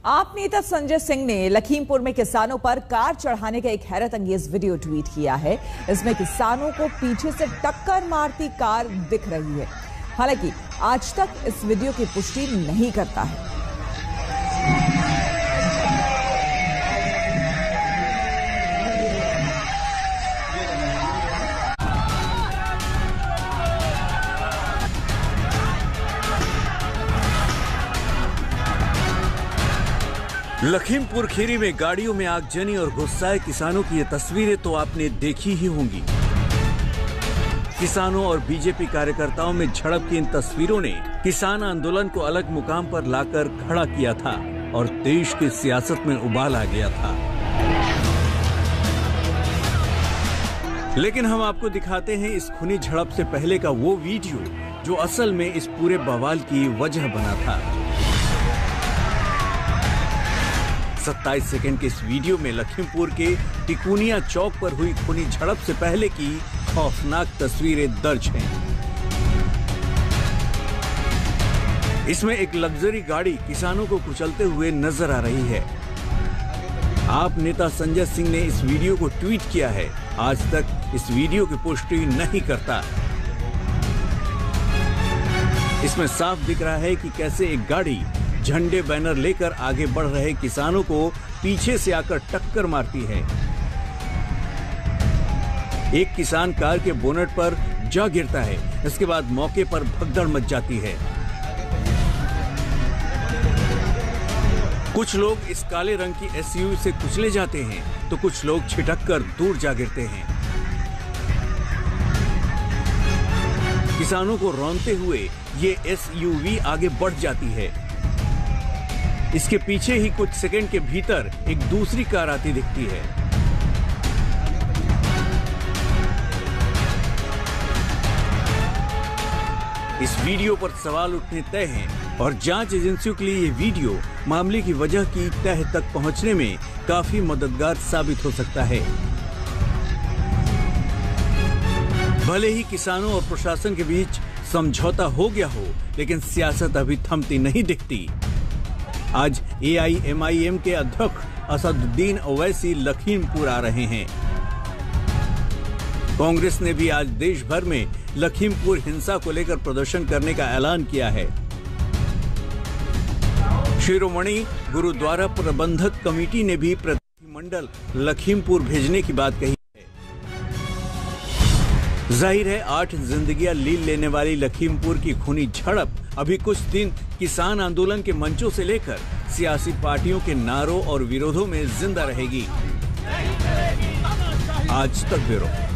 आप नेता संजय सिंह ने लखीमपुर में किसानों पर कार चढ़ाने का एक हैरत अंगेज वीडियो ट्वीट किया है। इसमें किसानों को पीछे से टक्कर मारती कार दिख रही है। हालांकि आज तक इस वीडियो की पुष्टि नहीं करता है। लखीमपुर खीरी में गाड़ियों में आगजनी और गुस्साए किसानों की ये तस्वीरें तो आपने देखी ही होंगी। किसानों और बीजेपी कार्यकर्ताओं में झड़प की इन तस्वीरों ने किसान आंदोलन को अलग मुकाम पर लाकर खड़ा किया था और देश की सियासत में उबाल आ गया था। लेकिन हम आपको दिखाते हैं इस खूनी झड़प से पहले का वो वीडियो जो असल में इस पूरे बवाल की वजह बना था। 27 सेकंड के इस वीडियो में लखीमपुर के टिकुनिया चौक पर हुई खूनी झड़प से पहले की खौफनाक तस्वीरें दर्ज हैं। इसमें एक लग्जरी गाड़ी किसानों को कुचलते हुए नजर आ रही है। आप नेता संजय सिंह ने इस वीडियो को ट्वीट किया है। आज तक इस वीडियो की पुष्टि नहीं करता। इसमें साफ दिख रहा है कि कैसे एक गाड़ी झंडे बैनर लेकर आगे बढ़ रहे किसानों को पीछे से आकर टक्कर मारती है। एक किसान कार के बोनट पर जा गिरता है। इसके बाद मौके पर भगदड़ मच जाती है। कुछ लोग इस काले रंग की एसयूवी से कुचले जाते हैं तो कुछ लोग छिटक कर दूर जा गिरते हैं। किसानों को रौंदते हुए ये एसयूवी आगे बढ़ जाती है। इसके पीछे ही कुछ सेकंड के भीतर एक दूसरी कार आती दिखती है। इस वीडियो पर सवाल उठने तय हैं और जांच एजेंसियों के लिए ये वीडियो मामले की वजह की तह तक पहुंचने में काफी मददगार साबित हो सकता है। भले ही किसानों और प्रशासन के बीच समझौता हो गया हो, लेकिन सियासत अभी थमती नहीं दिखती। आज AIMIM के अध्यक्ष असदुद्दीन ओवैसी लखीमपुर आ रहे हैं। कांग्रेस ने भी आज देश भर में लखीमपुर हिंसा को लेकर प्रदर्शन करने का ऐलान किया है। शिरोमणि गुरुद्वारा प्रबंधक कमेटी ने भी प्रतिनिधिमंडल लखीमपुर भेजने की बात कही है। जाहिर है 8 जिंदगियां लील लेने वाली लखीमपुर की खूनी झड़प अभी कुछ दिन किसान आंदोलन के मंचों से लेकर सियासी पार्टियों के नारों और विरोधों में जिंदा रहेगी। आज तक ब्यूरो।